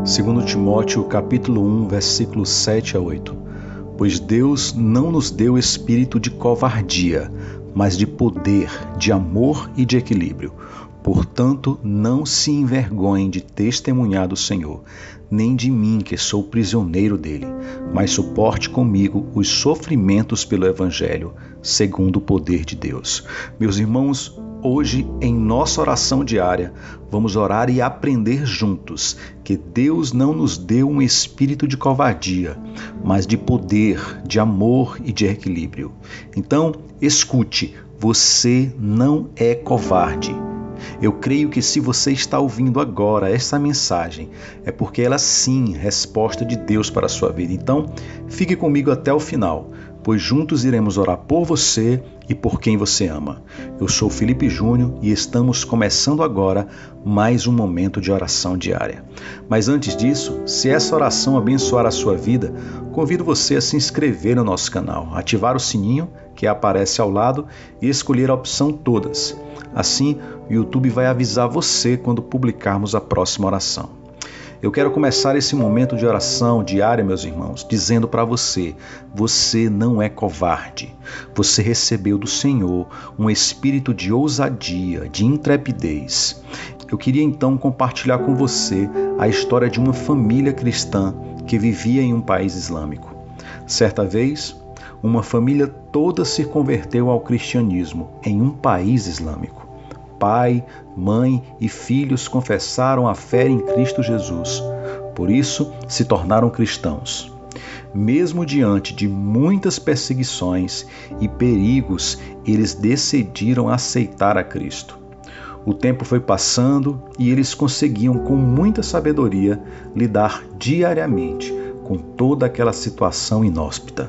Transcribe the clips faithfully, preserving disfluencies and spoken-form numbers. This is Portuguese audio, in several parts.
Segundo Timóteo, capítulo um, versículos sete a oito. Pois Deus não nos deu espírito de covardia, mas de poder, de amor e de equilíbrio. Portanto, não se envergonhem de testemunhar do Senhor, nem de mim, que sou prisioneiro dele, mas suporte comigo os sofrimentos pelo Evangelho, segundo o poder de Deus. Meus irmãos, hoje, em nossa oração diária, vamos orar e aprender juntos que Deus não nos deu um espírito de covardia, mas de poder, de amor e de equilíbrio. Então, escute, você não é covarde. Eu creio que se você está ouvindo agora essa mensagem, é porque ela sim é resposta de Deus para a sua vida. Então, fique comigo até o final, pois juntos iremos orar por você e por quem você ama. Eu sou Felipe Júnior e estamos começando agora mais um momento de oração diária. Mas antes disso, se essa oração abençoar a sua vida, convido você a se inscrever no nosso canal, ativar o sininho que aparece ao lado e escolher a opção Todas. Assim, o YouTube vai avisar você quando publicarmos a próxima oração. Eu quero começar esse momento de oração diária, meus irmãos, dizendo para você, você não é covarde. Você recebeu do Senhor um espírito de ousadia, de intrepidez. Eu queria então compartilhar com você a história de uma família cristã que vivia em um país islâmico. Certa vez, uma família toda se converteu ao cristianismo em um país islâmico. Pai, mãe e filhos confessaram a fé em Cristo Jesus. Por isso, se tornaram cristãos. Mesmo diante de muitas perseguições e perigos, eles decidiram aceitar a Cristo. O tempo foi passando e eles conseguiam, com muita sabedoria, lidar diariamente com toda aquela situação inóspita.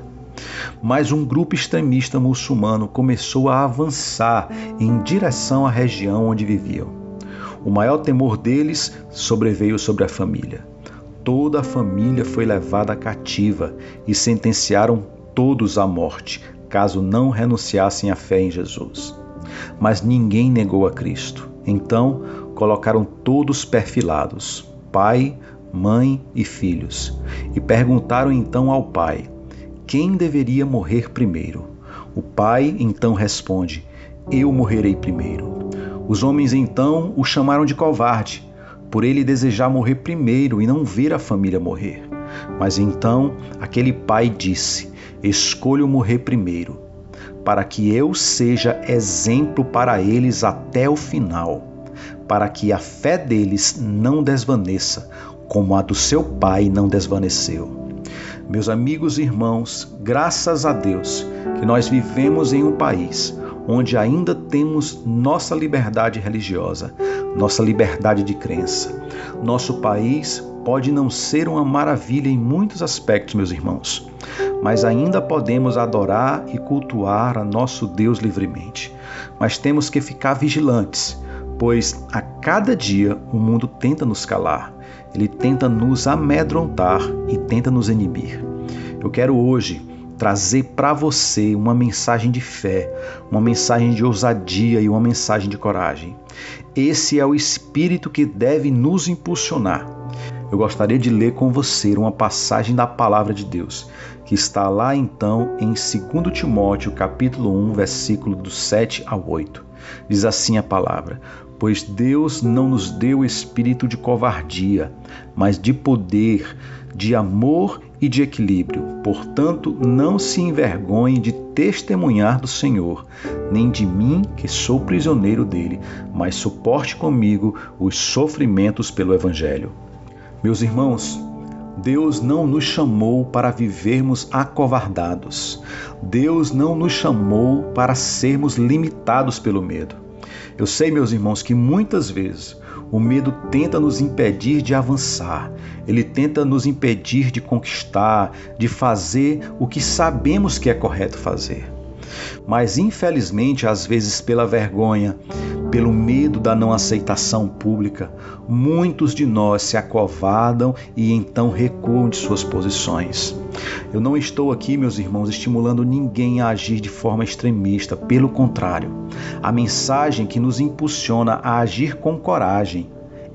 Mas um grupo extremista muçulmano começou a avançar em direção à região onde viviam. O maior temor deles sobreveio sobre a família. Toda a família foi levada cativa e sentenciaram todos à morte, caso não renunciassem à fé em Jesus. Mas ninguém negou a Cristo. Então, colocaram todos perfilados, pai, mãe e filhos, e perguntaram então ao pai: quem deveria morrer primeiro? O pai então responde: eu morrerei primeiro. Os homens então o chamaram de covarde, por ele desejar morrer primeiro e não ver a família morrer. Mas então aquele pai disse: escolho morrer primeiro, para que eu seja exemplo para eles até o final, para que a fé deles não desvaneça, como a do seu pai não desvaneceu. Meus amigos e irmãos, graças a Deus que nós vivemos em um país onde ainda temos nossa liberdade religiosa, nossa liberdade de crença. Nosso país pode não ser uma maravilha em muitos aspectos, meus irmãos, mas ainda podemos adorar e cultuar a nosso Deus livremente. Mas temos que ficar vigilantes, pois a cada dia o mundo tenta nos calar. Ele tenta nos amedrontar e tenta nos inibir. Eu quero hoje trazer para você uma mensagem de fé, uma mensagem de ousadia e uma mensagem de coragem. Esse é o espírito que deve nos impulsionar. Eu gostaria de ler com você uma passagem da Palavra de Deus, que está lá então em Segundo Timóteo, capítulo um, versículo do sete ao oito. Diz assim a palavra: pois Deus não nos deu espírito de covardia, mas de poder, de amor e de equilíbrio. Portanto, não se envergonhem de testemunhar do Senhor, nem de mim, que sou prisioneiro dele, mas suporte comigo os sofrimentos pelo Evangelho. Meus irmãos, Deus não nos chamou para vivermos acovardados. Deus não nos chamou para sermos limitados pelo medo. Eu sei, meus irmãos, que muitas vezes o medo tenta nos impedir de avançar. Ele tenta nos impedir de conquistar, de fazer o que sabemos que é correto fazer. Mas, infelizmente, às vezes pela vergonha, pelo medo da não aceitação pública, muitos de nós se acovardam e então recuam de suas posições. Eu não estou aqui, meus irmãos, estimulando ninguém a agir de forma extremista. Pelo contrário, a mensagem que nos impulsiona a agir com coragem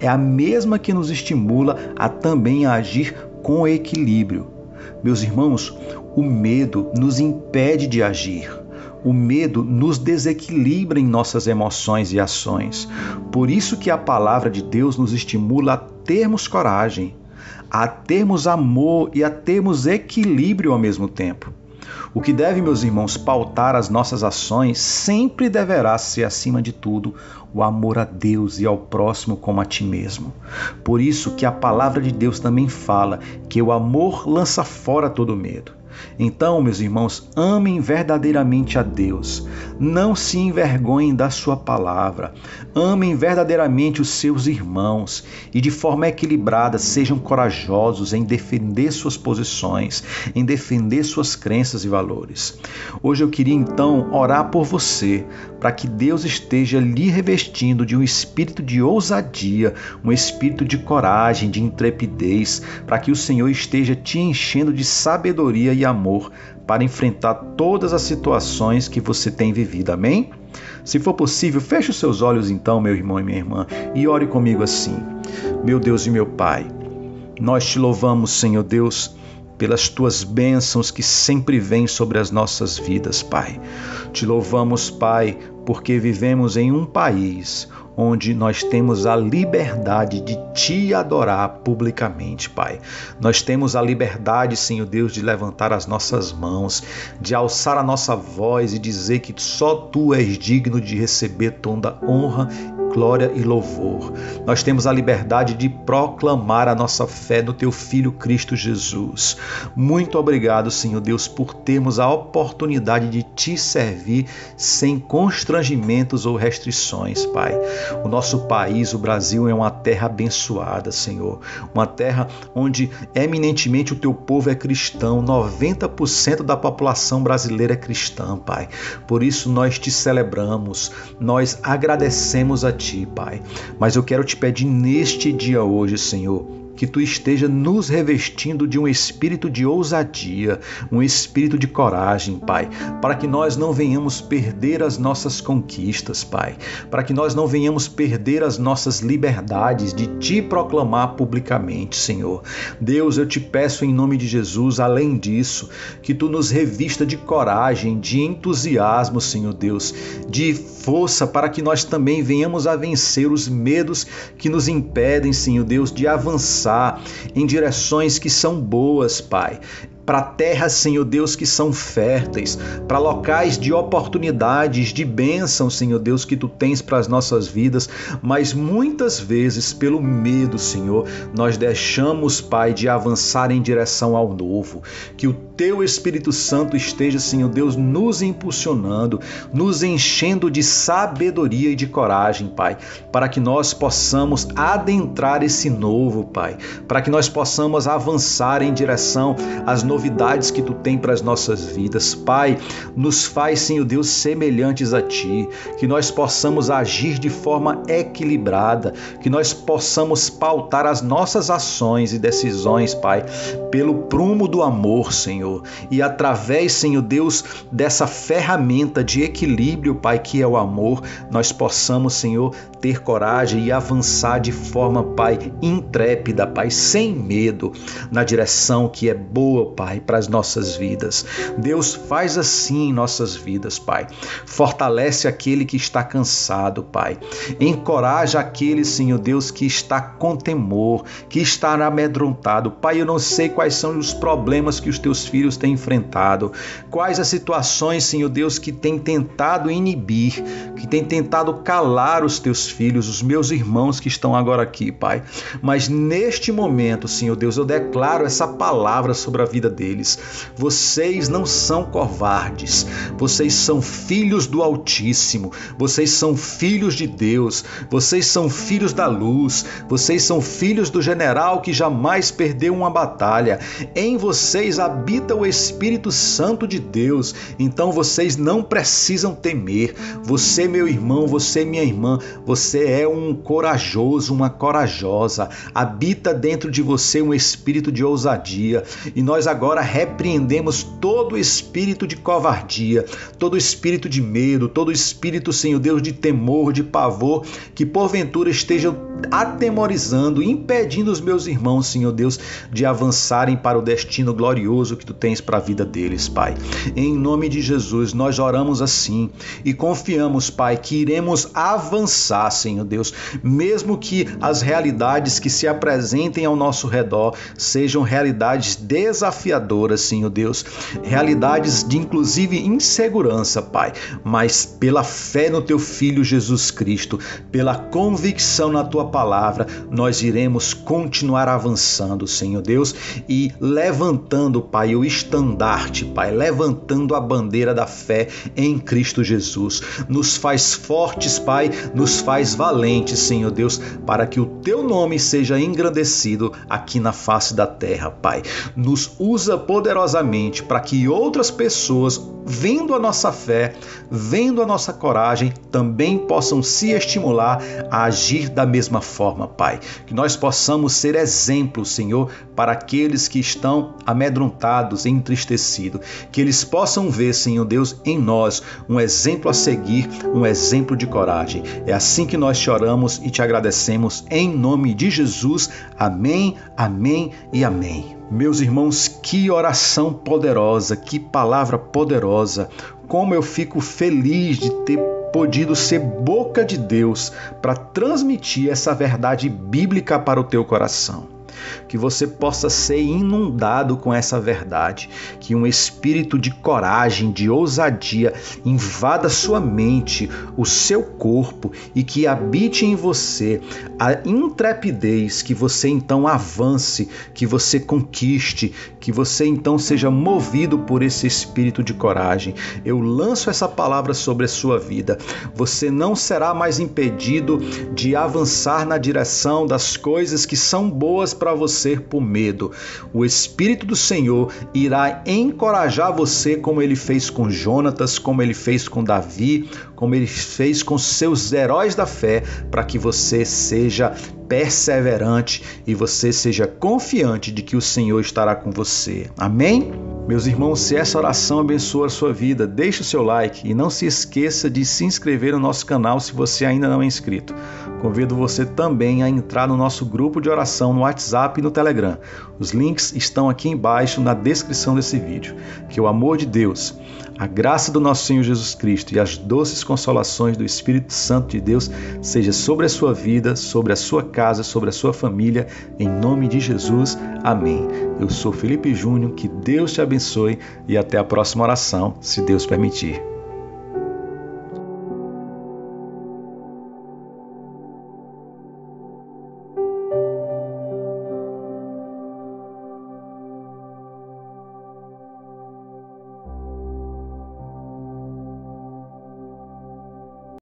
é a mesma que nos estimula a também agir com equilíbrio. Meus irmãos, o medo nos impede de agir. O medo nos desequilibra em nossas emoções e ações. Por isso que a palavra de Deus nos estimula a termos coragem, a termos amor e a termos equilíbrio ao mesmo tempo. O que deve, meus irmãos, pautar as nossas ações sempre deverá ser, acima de tudo, o amor a Deus e ao próximo como a ti mesmo. Por isso que a palavra de Deus também fala que o amor lança fora todo medo. Então, meus irmãos, amem verdadeiramente a Deus. Não se envergonhem da sua palavra. Amem verdadeiramente os seus irmãos e de forma equilibrada sejam corajosos em defender suas posições, em defender suas crenças e valores. Hoje eu queria então orar por você, para que Deus esteja lhe revestindo de um espírito de ousadia, um espírito de coragem, de intrepidez, para que o Senhor esteja te enchendo de sabedoria e amor para enfrentar todas as situações que você tem vivido. Amém? Se for possível, feche os seus olhos então, meu irmão e minha irmã, e ore comigo assim. Meu Deus e meu Pai, nós te louvamos, Senhor Deus, pelas tuas bênçãos que sempre vêm sobre as nossas vidas, Pai. Te louvamos, Pai, porque vivemos em um país onde nós temos a liberdade de te adorar publicamente, Pai. Nós temos a liberdade, Senhor Deus, de levantar as nossas mãos, de alçar a nossa voz e dizer que só Tu és digno de receber toda honra, glória e louvor. Nós temos a liberdade de proclamar a nossa fé no Teu Filho Cristo Jesus. Muito obrigado, Senhor Deus, por termos a oportunidade de Te servir sem constrangimentos ou restrições, Pai. O nosso país, o Brasil, é uma terra abençoada, Senhor. Uma terra onde eminentemente o Teu povo é cristão. noventa por cento da população brasileira é cristã, Pai. Por isso nós Te celebramos, nós agradecemos a Ti, Pai. Mas eu quero Te pedir neste dia hoje, Senhor, que Tu esteja nos revestindo de um espírito de ousadia, um espírito de coragem, Pai, para que nós não venhamos perder as nossas conquistas, Pai, para que nós não venhamos perder as nossas liberdades de Te proclamar publicamente, Senhor. Deus, eu Te peço em nome de Jesus, além disso, que Tu nos revista de coragem, de entusiasmo, Senhor Deus, de força para que nós também venhamos a vencer os medos que nos impedem, Senhor Deus, de avançar em direções que são boas, Pai, para terras, Senhor Deus, que são férteis, para locais de oportunidades, de bênção, Senhor Deus, que Tu tens para as nossas vidas, mas muitas vezes, pelo medo, Senhor, nós deixamos, Pai, de avançar em direção ao novo. Que o Teu Espírito Santo esteja, Senhor Deus, nos impulsionando, nos enchendo de sabedoria e de coragem, Pai, para que nós possamos adentrar esse novo, Pai, para que nós possamos avançar em direção às novidades que Tu tem para as nossas vidas. Pai, nos faz, Senhor Deus, semelhantes a Ti, que nós possamos agir de forma equilibrada, que nós possamos pautar as nossas ações e decisões, Pai, pelo prumo do amor, Senhor, e através, Senhor Deus, dessa ferramenta de equilíbrio, Pai, que é o amor, nós possamos, Senhor, ter coragem e avançar de forma, Pai, intrépida, Pai, sem medo, na direção que é boa, Pai, para as nossas vidas. Deus, faz assim em nossas vidas, Pai. Fortalece aquele que está cansado, Pai. Encoraja aquele, Senhor Deus, que está com temor, que está amedrontado. Pai, eu não sei quais são os problemas que os Teus filhos têm enfrentado, quais as situações, Senhor Deus, que têm tentado inibir, que têm tentado calar os Teus filhos, os meus irmãos que estão agora aqui, Pai. Mas neste momento, Senhor Deus, eu declaro essa palavra sobre a vida deles. Vocês não são covardes, vocês são filhos do Altíssimo, vocês são filhos de Deus, vocês são filhos da luz, vocês são filhos do general que jamais perdeu uma batalha. Em vocês habita o Espírito Santo de Deus, então vocês não precisam temer. Você, meu irmão, você, minha irmã, você é um corajoso, uma corajosa. Habita dentro de você um espírito de ousadia, e nós agora agora repreendemos todo espírito de covardia, todo espírito de medo, todo espírito, Senhor Deus, de temor, de pavor, que porventura estejam atemorizando, impedindo os meus irmãos, Senhor Deus, de avançarem para o destino glorioso que Tu tens para a vida deles, Pai. Em nome de Jesus, nós oramos assim e confiamos, Pai, que iremos avançar, Senhor Deus, mesmo que as realidades que se apresentem ao nosso redor sejam realidades desafiadoras, Senhor Deus, realidades de inclusive insegurança, Pai, mas pela fé no Teu Filho Jesus Cristo, pela convicção na Tua palavra, nós iremos continuar avançando, Senhor Deus, e levantando, Pai, o estandarte, Pai, levantando a bandeira da fé em Cristo Jesus. Nos faz fortes, Pai, nos faz valentes, Senhor Deus, para que o Teu nome seja engrandecido aqui na face da terra, Pai. Nos usa poderosamente para que outras pessoas, vendo a nossa fé, vendo a nossa coragem, também possam se estimular a agir da mesma forma, Pai. Que nós possamos ser exemplos, Senhor, para aqueles que estão amedrontados e entristecidos. Que eles possam ver, Senhor Deus, em nós um exemplo a seguir, um exemplo de coragem. É assim que nós te oramos e te agradecemos em nome de Jesus. Amém, amém e amém. Meus irmãos, que oração poderosa, que palavra poderosa. Como eu fico feliz de ter podido ser boca de Deus para transmitir essa verdade bíblica para o teu coração. Que você possa ser inundado com essa verdade, que um espírito de coragem, de ousadia invada sua mente, o seu corpo e que habite em você a intrepidez, que você então avance, que você conquiste, que você então seja movido por esse espírito de coragem. Eu lanço essa palavra sobre a sua vida. Você não será mais impedido de avançar na direção das coisas que são boas para você por medo. O Espírito do Senhor irá encorajar você como ele fez com Jonatas, como ele fez com Davi, como ele fez com seus heróis da fé, para que você seja perseverante e você seja confiante de que o Senhor estará com você. Amém? Meus irmãos, se essa oração abençoa a sua vida, deixe o seu like e não se esqueça de se inscrever no nosso canal se você ainda não é inscrito. Convido você também a entrar no nosso grupo de oração no WhatsApp e no Telegram. Os links estão aqui embaixo na descrição desse vídeo. Que o amor de Deus, a graça do nosso Senhor Jesus Cristo e as doces consolações do Espírito Santo de Deus seja sobre a sua vida, sobre a sua casa, sobre a sua família, em nome de Jesus. Amém. Eu sou Felipe Júnior, que Deus te abençoe e até a próxima oração, se Deus permitir.